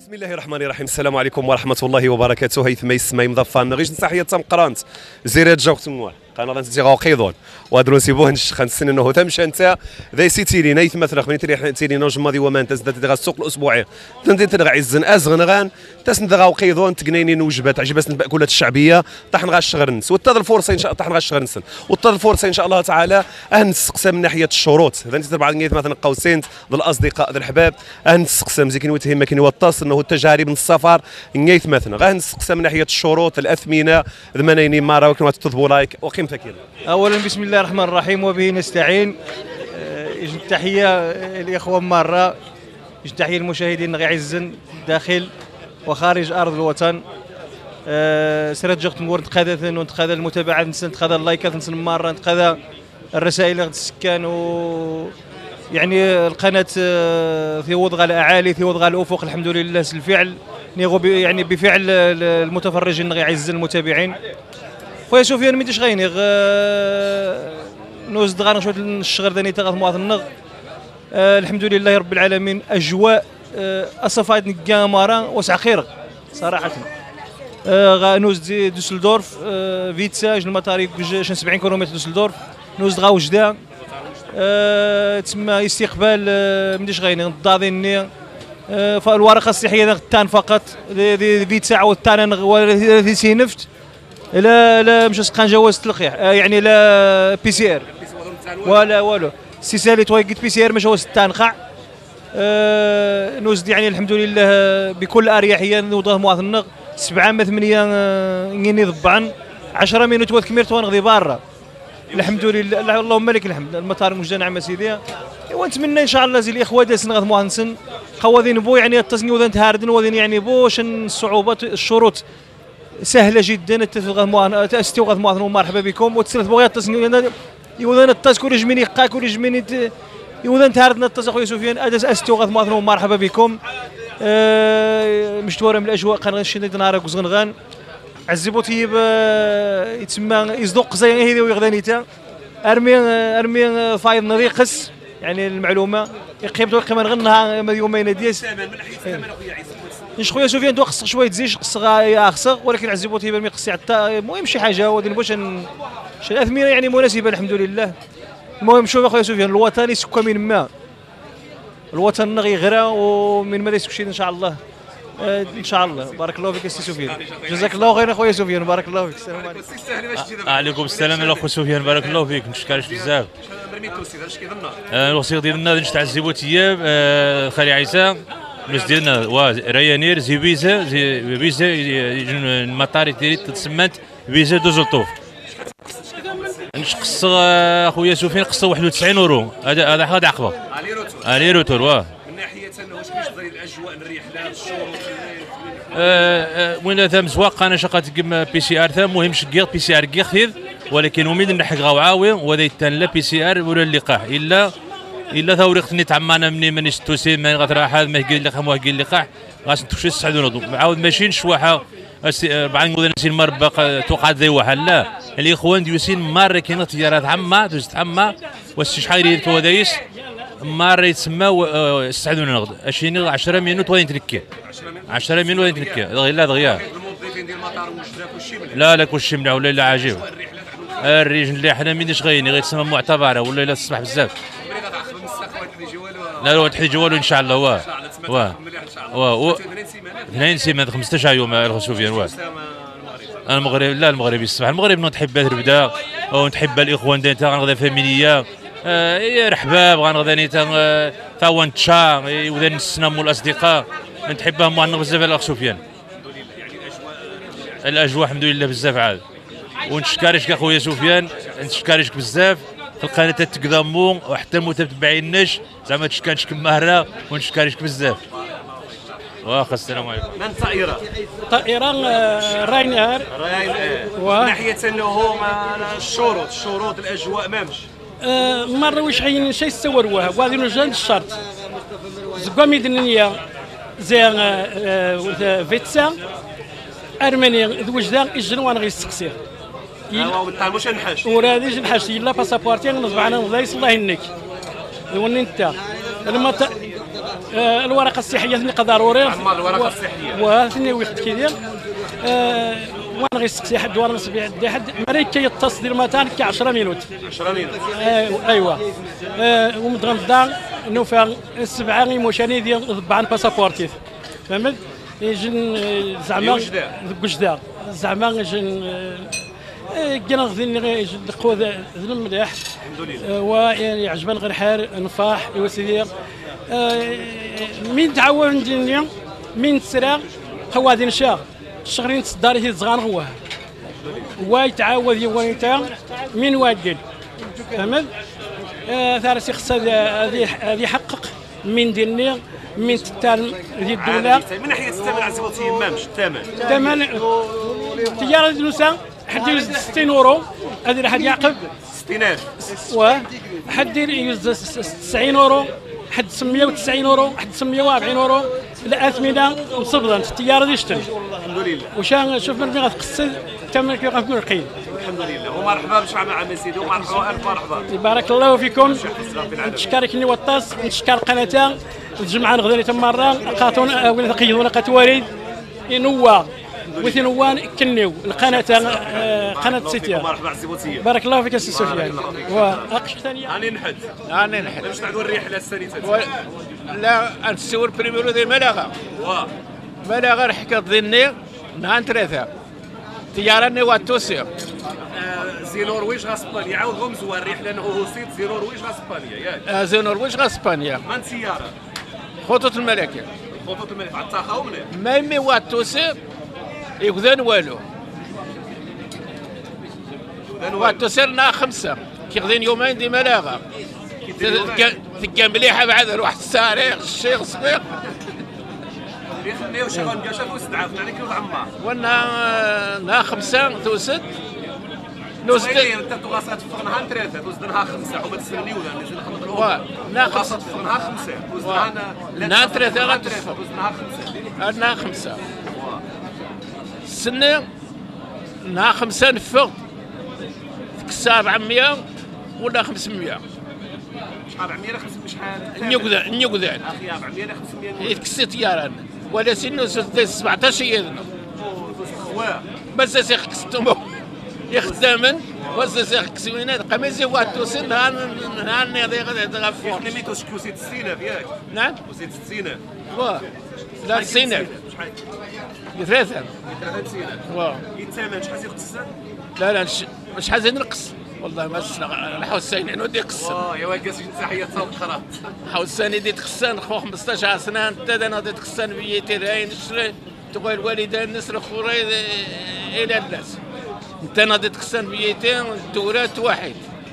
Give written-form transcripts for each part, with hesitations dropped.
بسم الله الرحمن الرحيم. السلام عليكم ورحمه الله وبركاته. هيث ميس ماي مضفان غيش نصحيه تم قرانت زيرات جوقت موال قناه نتي غاقيدون وادرون سيبوه خنسن انه تمشى انت ذي سيتيلي نيث مثلا خمني تيلي نوج ماضي وما انت زدت غا السوق الاسبوعي تندي تلغى عزن ازغن غان تسند غاقيدون تقنيني وجبات عجبات المأكولات الشعبيه طحن غا الشغر نس وتضل الفرصه ان شاء الله طحن غا الشغر نس وتضل الفرصه ان شاء الله تعالى نسقسم من ناحيه الشروط اذا انت تبع مثلا قوسين ذو الاصدقاء ذو الحباب نسقسم زي كاين وتهم كاين وطاس انه التجارب من السفر نيث مثلا غا نسقسم من ناحيه الشروط الاثمنه ذمانين مره وكما تطلبوا لايك وقيمه كده. اولا بسم الله الرحمن الرحيم وبه نستعين. تحيه الاخوه مره، تحيه المشاهدين غيعزن داخل وخارج ارض الوطن. سرت جغت نور نتخذ المتابعات نتخذ اللايكات مره نتخذ الرسائل السكان و يعني القناه في وضع الاعالي في وضع الافق الحمد لله الفعل نيغو يعني بفعل المتفرجين غيعزن المتابعين. خويا سفيان ميديش غينيغ نوز دغار شويه الشغر داني تاغ مواطن الحمد لله رب العالمين. اجواء اصفاد نكامارا وسع خير صراحه. نوز دوسلدورف فيتسا المطار 70 كيلومتر دوسلدورف نوز دغا وجده تسمى استقبال ميديش غينيغ الضاضيني فالورقه الصحيه التان فقط فيتسا عاود التان في سينفت لا مش سقان جواز التلقيح يعني لا بي سي ار ولا والو سيسالي تويقت بي سي ار مش هو التنقع. نوزد يعني الحمد لله بكل اريحيه نوضه مواطن 7 ما 8 نيني ضبعا 10 مينوت وكمير تونغدي برا الحمد لله اللهم لك الحمد. المطار موجه نعمه سيدي ونتمنى ان شاء الله زي الاخوه داس نغد مواطن خوذين بو يعني التصنيع وذن تهاردن وذن يعني بوش الصعوبات الشروط سهله جدا استوغاث مواطن ومرحبا بكم وتسلت بغيات التصنيع يوذن التاس كل جميني قا كل جميني يوذن تهاردنا التاس اخويا سفيان اداس استوغاث مواطن ومرحبا بكم. مشتوره من الاجواء قناه شديد نهار كوزغنغان عزبو طيب يتسمى يصدق زي هذي ويغدانيتا ارمي فايض نريقس يعني المعلومه يقيمتو قيمه غنها يومين ديس نش خويا سفيان تو خصك شويه تزيد خصك خصك ولكن عزبو طيب ما يقصي حتى المهم شي حاجه ودي باش شي الاثمنه يعني مناسبه الحمد لله. المهم شوف اخويا سفيان الوطن يسكى من ما الوطن غيغرى ومن ما يسكشي ان شاء الله ان شاء الله. بارك الله فيك السي سفيان جزاك الله خير اخويا سفيان بارك الله فيك. السلام عليكم. عليكم السلام الاخو سفيان بارك الله فيك نشكرك بزاف. الوصيه ديالنا نش تاع الزيبوتيه خالي عيسى الناس ديالنا ريانير زي فيزا المطار ديالي تسمات فيزا دوزلطوف نش قص اخويا سفيان قص 91 يورو هذا عقبه الي روتور واه من ناحيه انه واش كيشدر الاجواء الرحله الشروط وين ثم زواق انا شقات كم بي سي ار ثم مهم شقيق بي سي ار كيخير ولكن وميد نحق غاوعاوي وذا لا بي سي ار ولا اللقاح الا ثوريقتني تعمانا مني مانيش توسي ما غتراح هذا ما قال لي خم قال لقاح غاس نتوشي السعدون معاود ماشي شواحه 40 مدن سين مربق توقع ذي واحد لا الاخوان ديوسين مره كاين اختيارات عامه دوزت عامه واش شحال يريد دايس مره يتسمى السعدون نغد اشيني 10 مينوت وين تركي 10 مينوت وين تركي لا دغيا الموظفين ديال المطار وجده كلشي لا كلشي مليح ولا عجيب الريج اللي حنا مينيش غيني غيتسمى معتبره ولا لا تصبح بزاف لا واحد حيجي والو ان شاء الله واه 2 سيمانات 15 يوم اخو سفيان واه المغرب لا المغربي الصباح المغرب نحب تربدا ونحب الاخوان ديالنا غنغدا فاميليا يا رحباب غنغدا نيتا تاوان تشا وذا نسنا مول الاصدقاء نحبهم وانا بزاف الاخ سفيان. الاجواء الحمد لله بزاف عاد ونشكرك اخويا سفيان نشكرك بزاف القناه تقدموا وحتى المتابعين نش زعما تشكرك مهره ونشكرك بزاف. واخا السلام عليكم. من طائرة راينير من ناحية انه الشروط الاجواء مامش مرة واش حين شي يستوروها وهذه نجان الشرط زكوا ميدنية زي فيتسا ارمينيا ذوجدا الجنوان غيستقسي واش نحاش وراديش نحاش الا باسابورتي نصبح انا نضيس الله يهنيك وني انت الورقه الصحيه ثني ضروري الورقه الصحيه وثني وقت كيدير وانا غيسقسي حد وانا نسبي عندي حد مريكا يتصل مثلا كي 10 مينوت 10 مينوت ايوا ومدغم نوفا السبعه مشاني ديال ضبعان باسابورتيف فهمت يجن زعما وجده زعما جن كنا غادي نقود ذنب مليح الحمد لله ويعني عجبان غير حار نفاح يوسيدير من تعاون الدنيا من تسرى خوادي نشا شغرين تصدار هي صغار هو ويتعاود يوانيتا من واجد فهمت ثالث خص هذه يحقق من دنيا من تتال ذي الدوله من ناحيه الثمن عزبوتي يمامش الثمن تجاره النساء حد يوز 60 اورو هذه راح يعقب 60000 وحد يوز 90 اورو حد 190 اورو حد 140 اورو الاثمنه مصبغه التجاره دي يشتري الحمد لله وشان شوف من غتقصد الثمن كي غنكون رقيق الحمد لله ومرحبا مع سيدي ومرحبا الف مرحبا بارك الله فيكم نشكرك اني وطاس نشكر قناه الجمعه غدا تمرة قاتون ولا قيدونا قتواريد ينوا وثنوان كنيو القناه قناه سيتيا مرحبا عزيبوتيه بارك الله فيك السي سفيان واقش ثانيه راني نحد باش نعدوا الرحله الثانيه لا نتصور بريميرو دي ملاغا ملاغا حكا ظني نهار ثلاثه تياراني واتوسير زينورويج غاسبانيا يعاودهم زوار الرحله انه هو سيت زينورويج غاسبانيا ياك زينورويج غاسبانيا من سياره خطوط الملكه خطوط الملك على التخاوم ما يمي واتوسير يخذن والو واتوسيرنا 5 كيخذين يومين دي ملاغا تلقى مليحه بعد روح السارق الشيخ صغير يخليو شغل كاش واستعاف يعني كيلو عمار وانا 5 توسد نوزد انت تغاصات في نهار 3 توزد نهار 5 حبت السني ولا نزل نخلط الأول لا غاصات في نهار 5 توزد نهار 3 غتوصل توزد نهار 5 نهار 5 السنه نهار 5 نفق تكسى 400 ولا 500 شحال 400 ل 500 شحال نيقذان اخي 400 ل 500 يتكسي طيران ولا سنو 17 يذنو بس سيخ كستمو يخدمن بس سيخ كسوينا قميزي واتوسن هان نضيق تغفور كلميتو شكو سيت 60000 ياك نعم وزيد 60000 لا 60000 ثلاثة 30000 يتثمن شحال يختصر لا مش حازين نقص والله ما الحوسين انو دي قص يا واقاس تحيه تصوت حوساني دي تقصن خو 15 سنه انت انا دي تقصن بيتي راين نشري تقول الوالدين نسر خوري الى الناس انت انا دي تقصن بيتي التورات واحد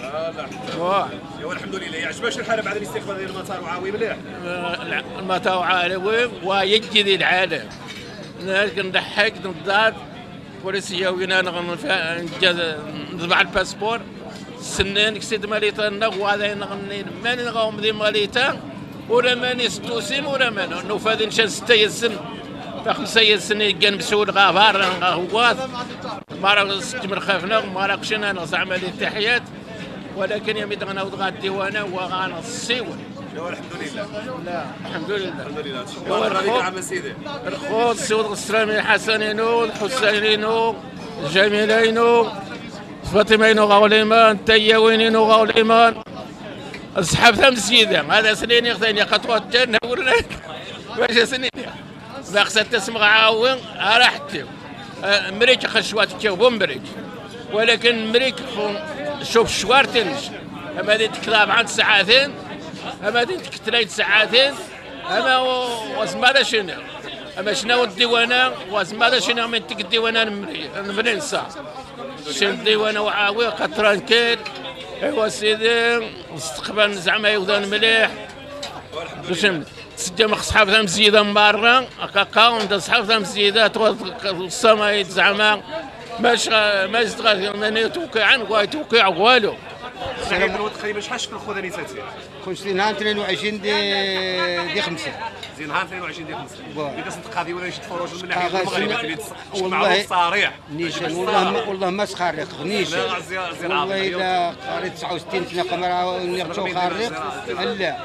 يا الحمد لله يعجبك الحاله بعد الاستقبال ديال المطار وعاوي مليح المطار وعاوي ويجدي العالم نضحك نضاد بوليسيه وينا نضبع الباسبور سنين كسيد ماليتا وهذا نغني ماني نغاوم ذي ماليتا ولا ماني ستوسين ولا ماني نوفادي نشان 6 يسن 5 سنين كان مسؤول غافار غواث ما راه ستمر خافنا ما راكش انا زعما لي التحيات ولكن يا ميت غناوض غا الديوانه وغانا السيول الحمد لله لا الحمد لله الحمد لله شكرا لك عم سيدي الخوت السيود السلامي الحسنينو الحسينينو الجميلينو فاطمينو غاوليمان تياوينينو غاوليمان اصحاب ثم سيده هذا سنين يخذني خطوه الجنه ورناك واش سنين باقي تسمع عاون راحتي مريك خشوات كيو مريك ولكن مريك شوف شوار تنج اما دي تكلاب عن ساعتين اما دي تكتريت ساعتين اما وزمالا شنو اما شنو الديوانه وزمالا شنو من تك الديوانه نبني ساعه شن الديوانه وعاوي قطران كيل ايوا سيدي مستقبل زعما يوضان مليح باش تسجم صحاب ثم زياده من برا هكاكا وندا صحاب ثم زياده السماء زعما ماش ماني توقيعا وتوقيع والو السلام عليكم تقريبا شحال شكل خذاني ساتي كنت نهار 22 دي 5 زين نهار 22 دي 5 اذا صدق قاضي ولا شي تفرج من ناحيه المغرب والله صريح نيشان والله ما سخارق نيشان والله الا قريت 69 سنه قمره ونرجعوا خارق لا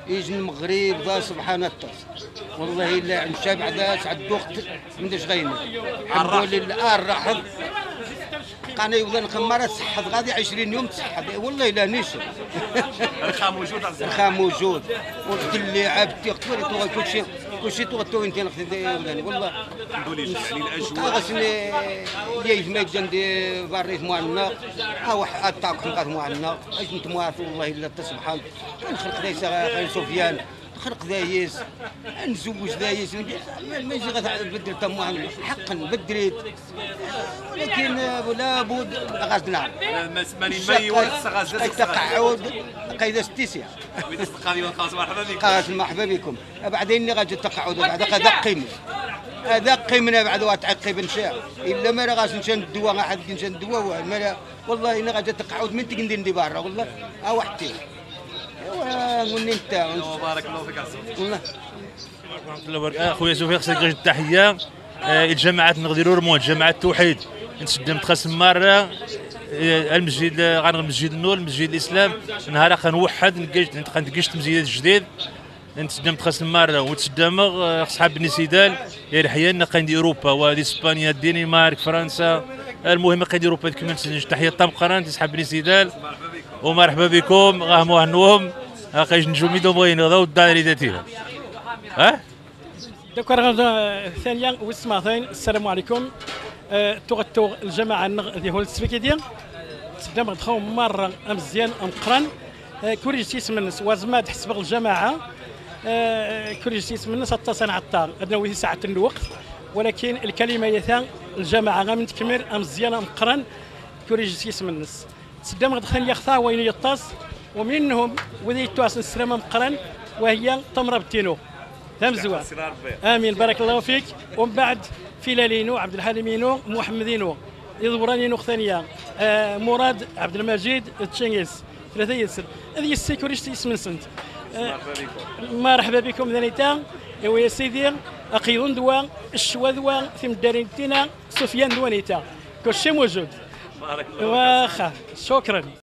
يجي المغرب ذا سبحان الله والله الا عند الشعب ذا سعد وقت من داش غينا الحمد لله الرحب قانا يوضن خمارة صحت غادي 20 يوم تصحت والله لا نيشان الخام موجود الخام موجود والدلي عبتي اختوري كلشي تو انت والله الحمد لله يعني الاجواء غاسني ليه ما جندي باريت معنا او اتاك خلقات معنا اش انت موافق والله الا سبحان نخلق ليس غير سفيان نخلق دايس نزوج دايس ما يجي غتبدل تم حقا بدريت ولكن لابد غازنا ماني مي والصغاز التقاعد قيد استيسيا مرحبا بكم مرحبا بكم بعدين غادي التقاعد بعد هذا قيمنا بعد وتعقب نشاء الا ما غاش نشان الدواء ما حد نشان الدواء والله انا غادي التقاعد من تندير برا والله وحدي قلني انت بارك الله فيك والله اخويا سفيان خصك غير التحيه الجماعات نغديروا رمون جماعه التوحيد نتسدم تقسم مره المسجد غنغ المسجد النور المسجد الاسلام نهار غنوحد نتقيش تمزيد جديد نتسدم تقسم مره وتسدم صحاب بني سيدال يرحيان قاندي اوروبا وهذه اسبانيا الدنمارك فرنسا المهم قاندي اوروبا كما تحيه طام قران تسحب بني سيدال ومرحبا بكم غاهموا هنوهم هاكاش نجومي دوموين غدا ودار ذاتها دكر ثانيا وسمعتين السلام عليكم توغتو الجماعه ذي هول السبيكيديا تبدا دخلوا مره مزيان مقران كوريج تيسم الناس وازمات حسب الجماعه كوريج تيسم الناس اتصل عطار ادنا ساعه الوقت ولكن الكلمه يثان الجماعه غا من تكمل مزيان مقران كوريج تيسم الناس تبدا مدخل يخطا وين يطاس ومنهم وذي تواس السلامه مقران وهي تمره بتينو تمزوا امين بارك الله فيك ومن بعد فيلالينو عبد الحليمينو محمدينو يضورانينو ثانيه مراد عبد المجيد تشينيس ثلاثه يسر هذه السيكوريتي اسم سنت مرحبا بكم ذنيتا يا سيدي اقيون دوا الشوا دوا ثم دارينتينا سفيان دوانيتا كل شيء موجود بارك الله شكرا